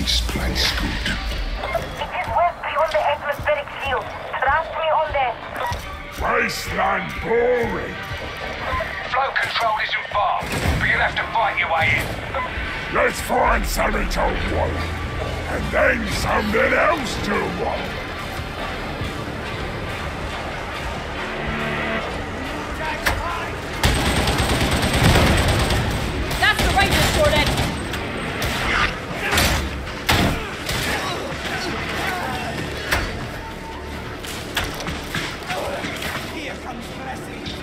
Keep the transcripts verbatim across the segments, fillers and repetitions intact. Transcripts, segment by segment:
This place good. It is west beyond the atmospheric field. Trust me on that. Wasteland boring. Flow control isn't far, but you'll have to fight your way in. Let's find something to want, and then something else to want. That's the ranger sorted. Here comes blessing.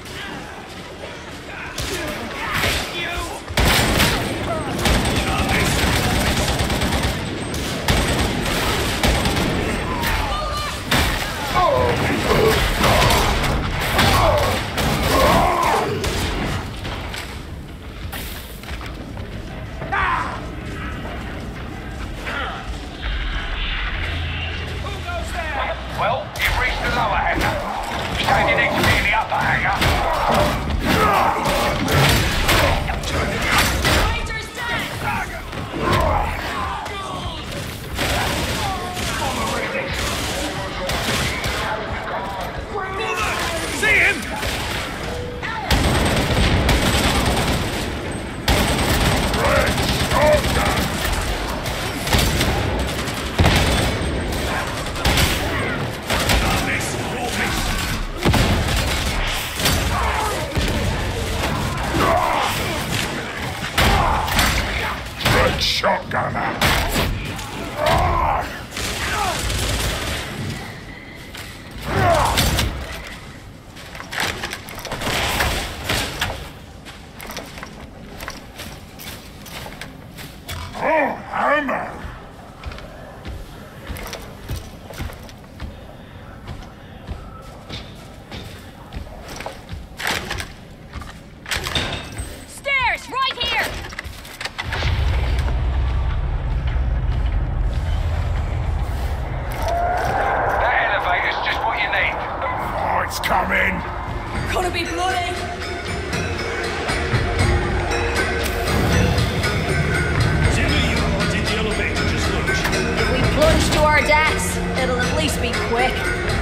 Well, you've reached the lower hangar. Standing next to me in the upper hangar. Ranger's dead! See him! Red shotgun. Red shotgunner. Oh, hammer! Stairs, right here! That elevator's just what you need. Oh, it's coming! Gonna be bloody! Jimmy, you wanted the elevator just lunch. If we plunge to our deaths, it'll at least be quick.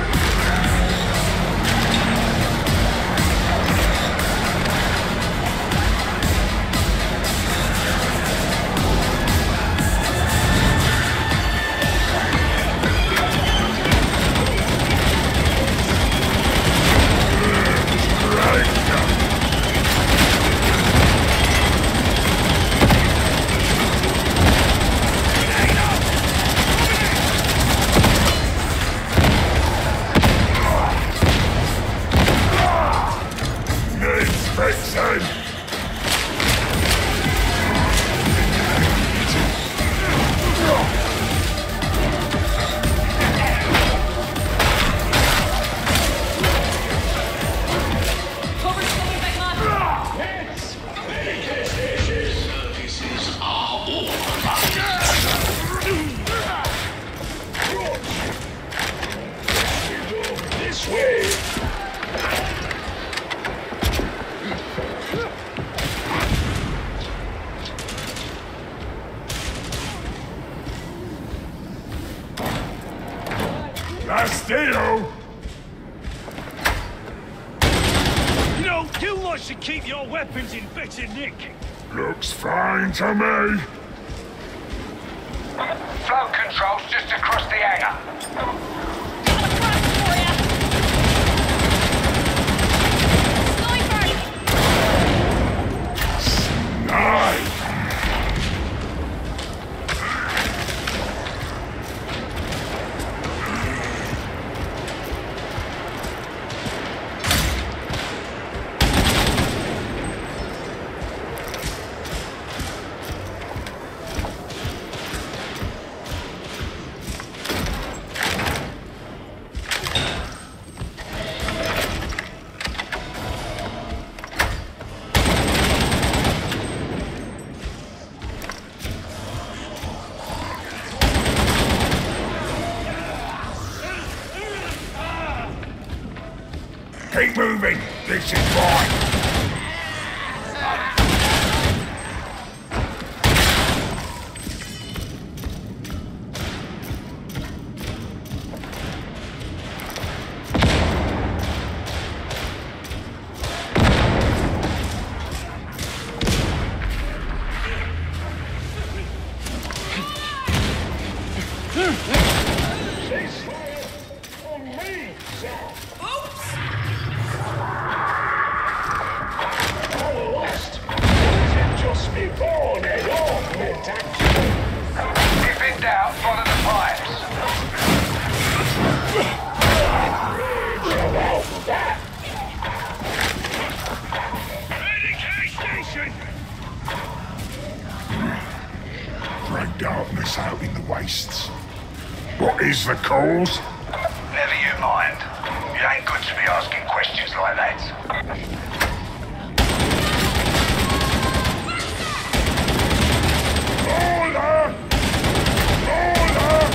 Needs fixing! Cover coming back up! This way! Castillo! You know, you lot should keep your weapons in better nick. Looks fine to me. Flow control's just across the hangar. Got a crack for ya! Sniper! Nice! Keep moving. This is fine. Oops! I'm lost. Was it just me born head off mid-action? If in doubt, follow the pipes. About that. Station! Great darkness out in the wastes. What is the cause? Never you mind. It ain't good to be asking questions like that. Order! Order!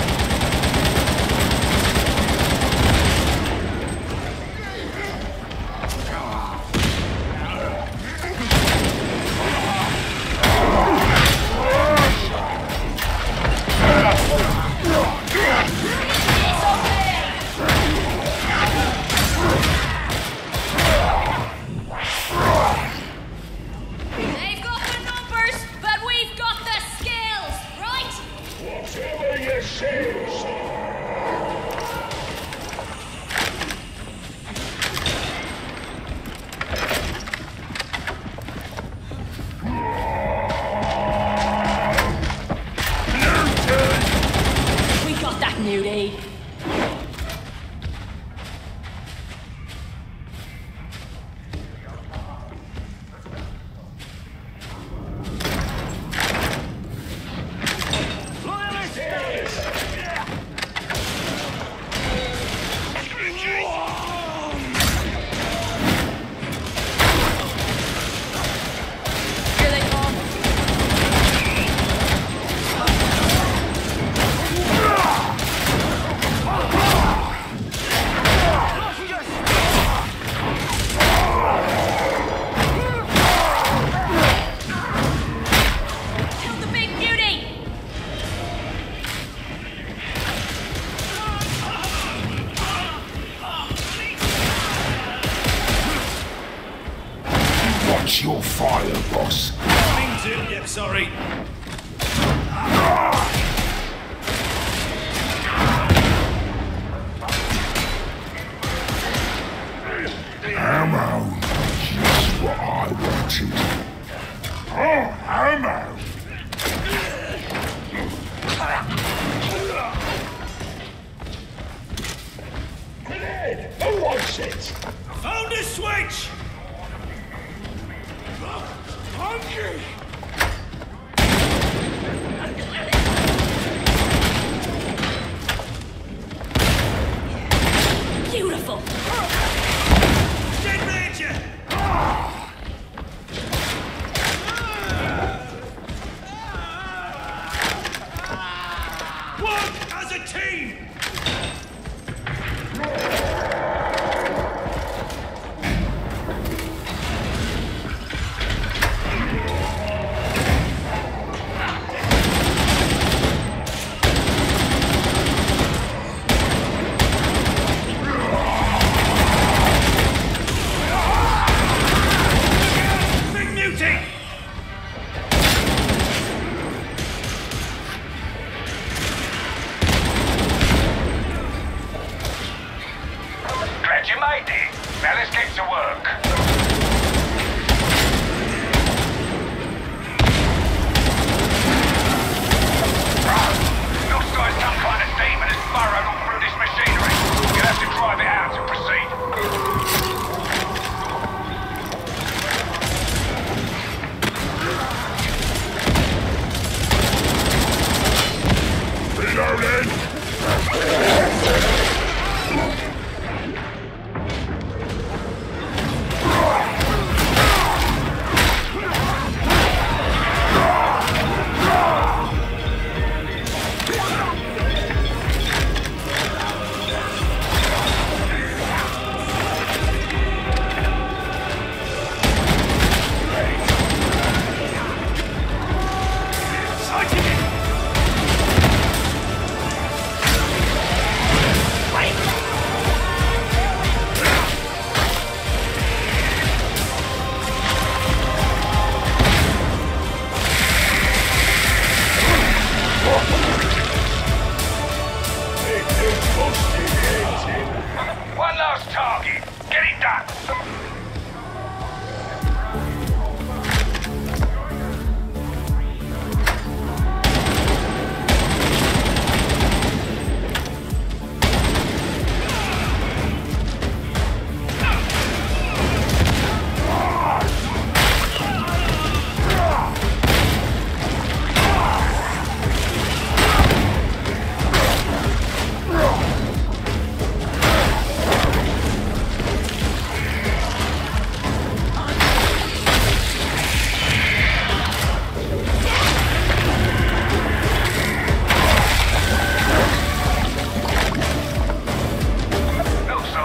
They've got the numbers, but we've got the skills, right? Whatever you say, sir. We got that nudie. Here they come. Kill the big beauty. Watch your fire, boss. Mean to, yeah, sorry. Ammo. Just what I wanted. Oh, ammo. Grenade! Who wants it? Found a switch! Hungry! Beautiful. Dead Major! Work as a team! Big mutie! Glad you made it. Now let's get to work. Looks like some kind of demon has burrowed all through this machinery. You'll have to drive it out to proceed. Reloading!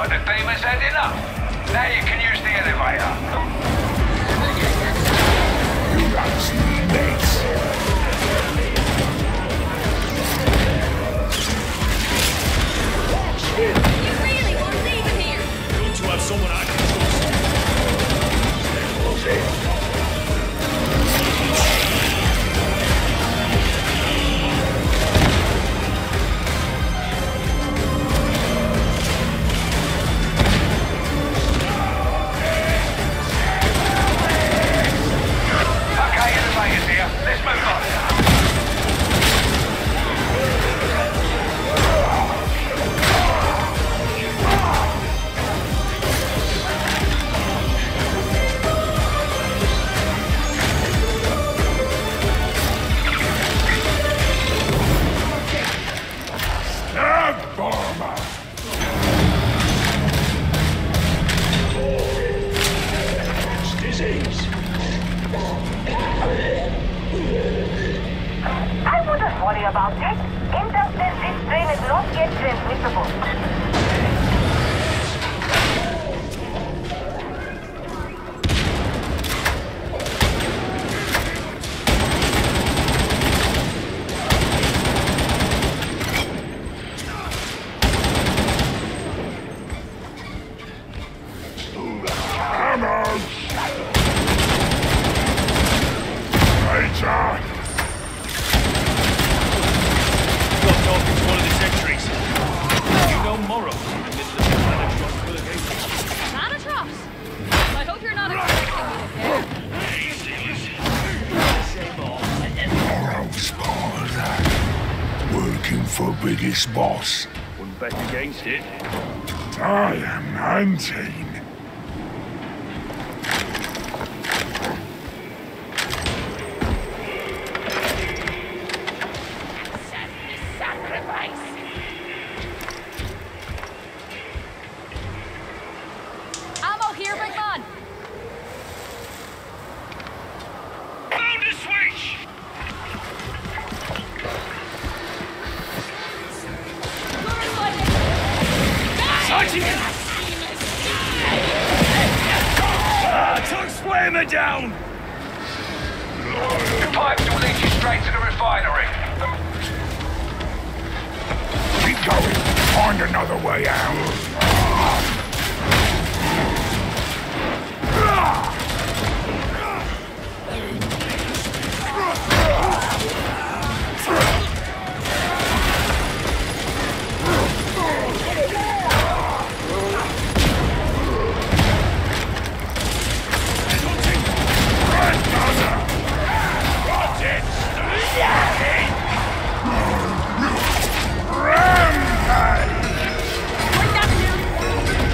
the demon's heading up. Now you can use the elevator. You got some mates. You really want to leave it here? Good to have someone I can trust. Okay, elevator's here. Let's move on. Stab bomber. Disease. I wouldn't worry about it. Intel says this strain is not yet transmissible. Hammer. Major. Got talking to one of the sentries. You know Morrow in the middle of the Thanatros purgation. Thanatros? I hope you're not expecting me to Same old. Morrow's part of that. Working for biggest boss. Wouldn't bet against it. I am hunting. Ammo here, big man! Found a switch! Sighting it! Ah, took Swimmer down! The pipes will lead you straight to the refinery. Keep going. Find another way out. Bring that dude!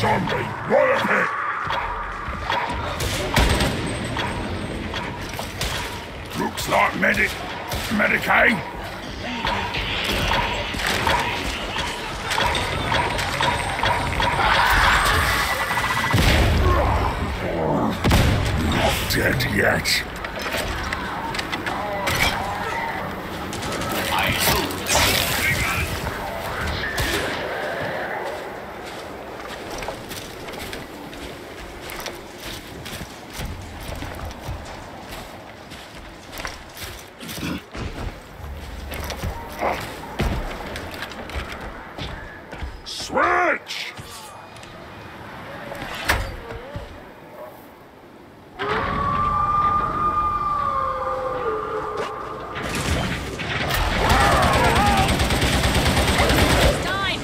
zombie, right up here. Looks like medic, Medicaid. Not dead yet. Switch! Time!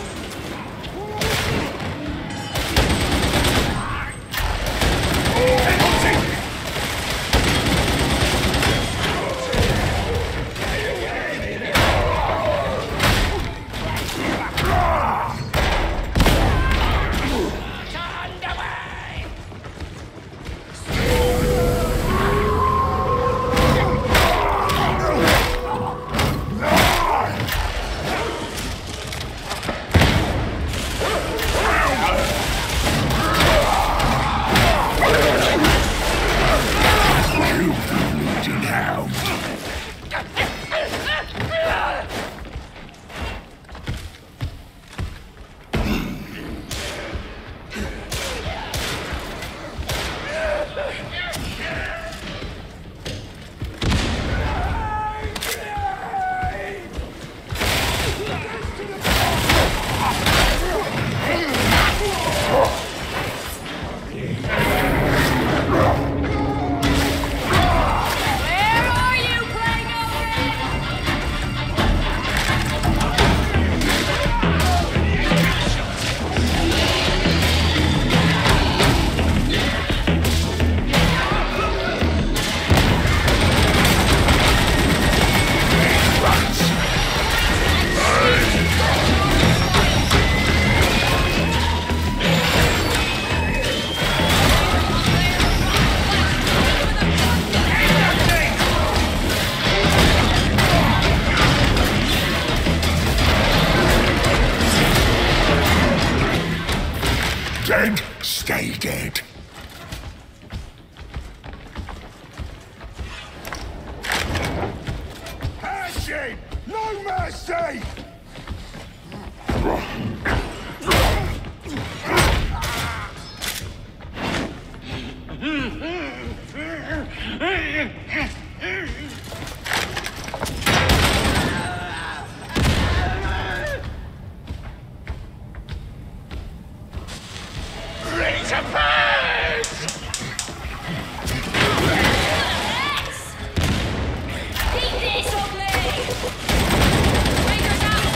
Dead, stay dead. Action! No mercy! Ready to burn! Keep this on me! Fingers out!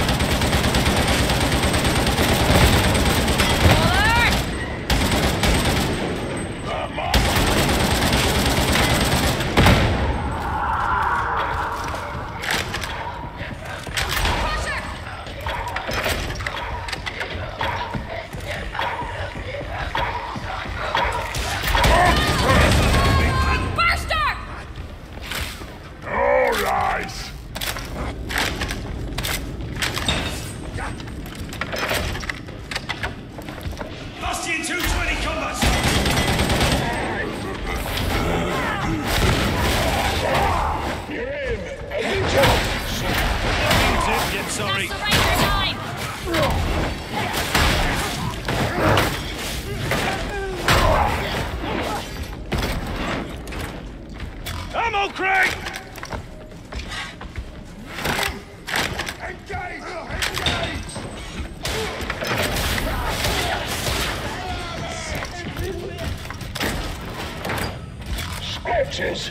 Sorry. Surrender time! Ammo crate! Engage! Engage! Scorches!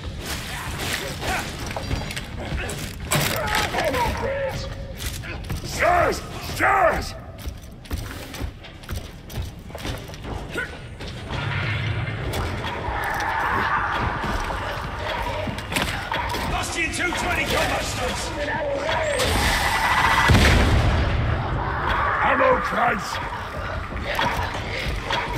Stairs! Stairs! Lost you in two twenty combat stunts! Ammo crates!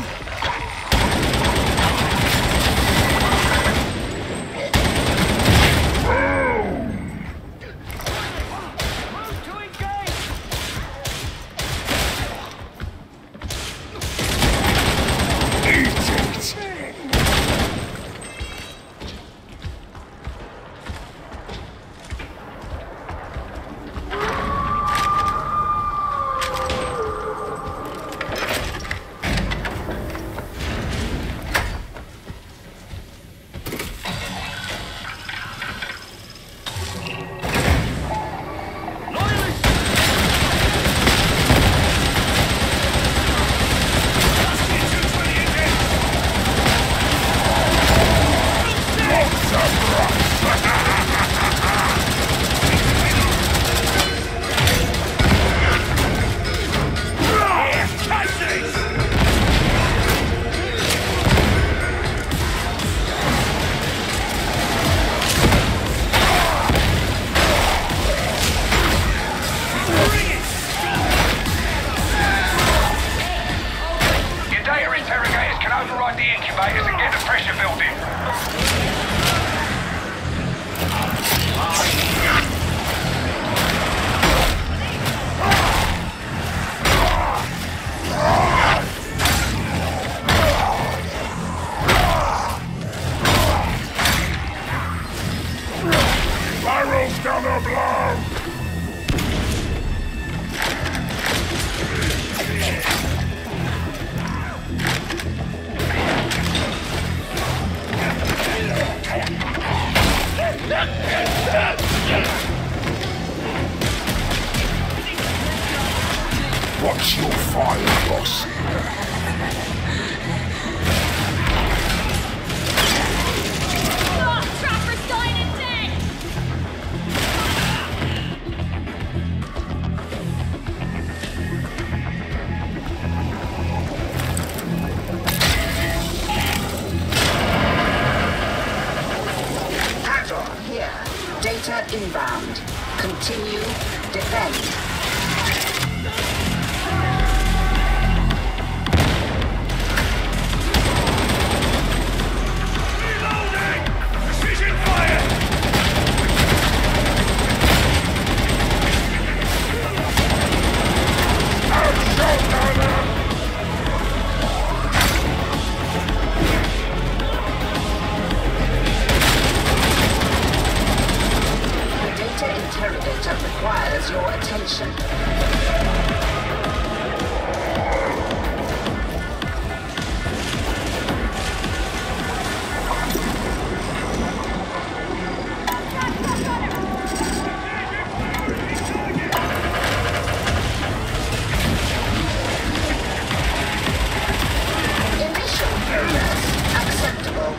What's your fire, boss? Oh, Trapper's dying and dead! Hagar, here. Data inbound. Continue. Defend. Interrogator requires your attention. Initial progress acceptable.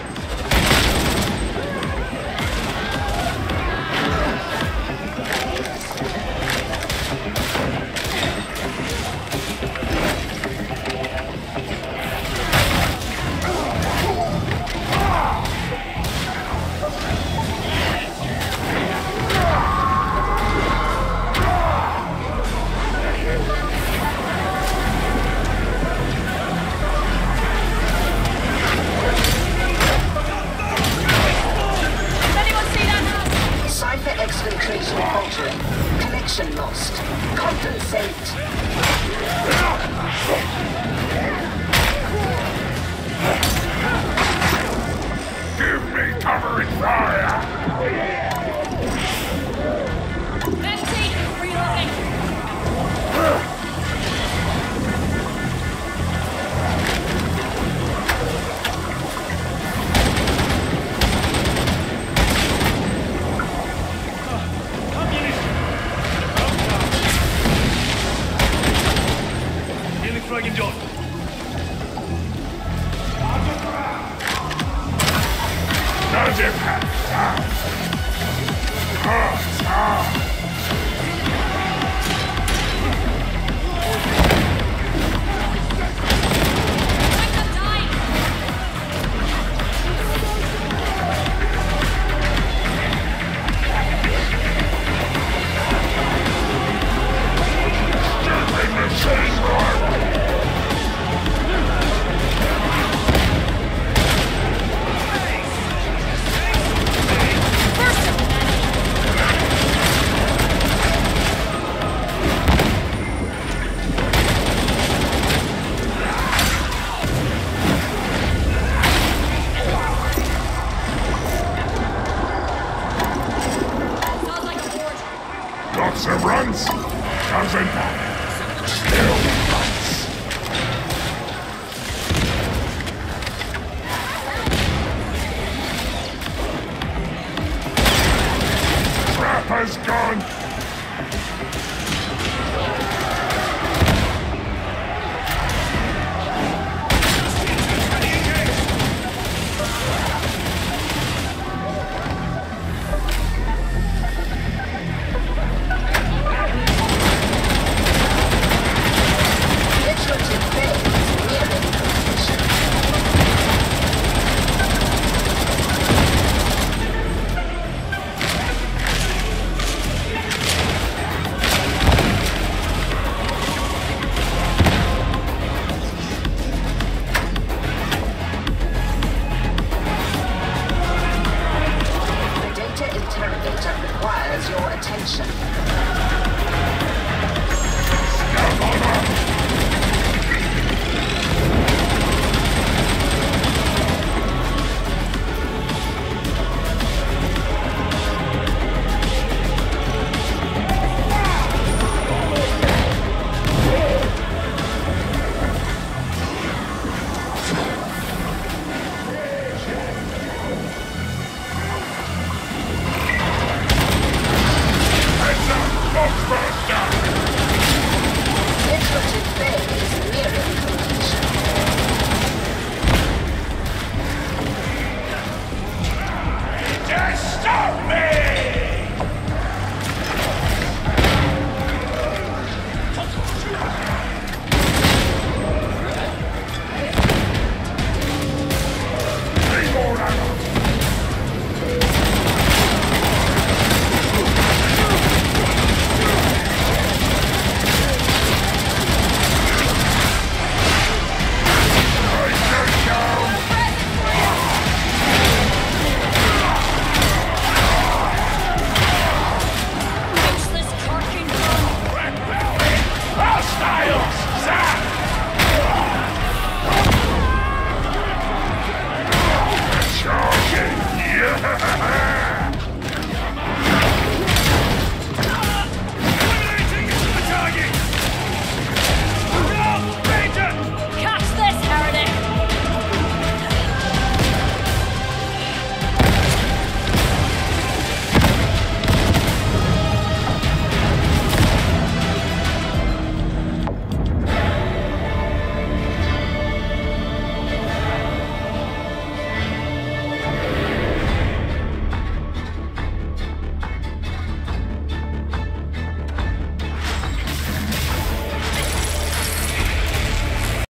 Exfiltration altering. Connection lost. Compensate. Give me covering fire! Empty! Reloading! Fragging done. Does it have Got some runs? Comes in back.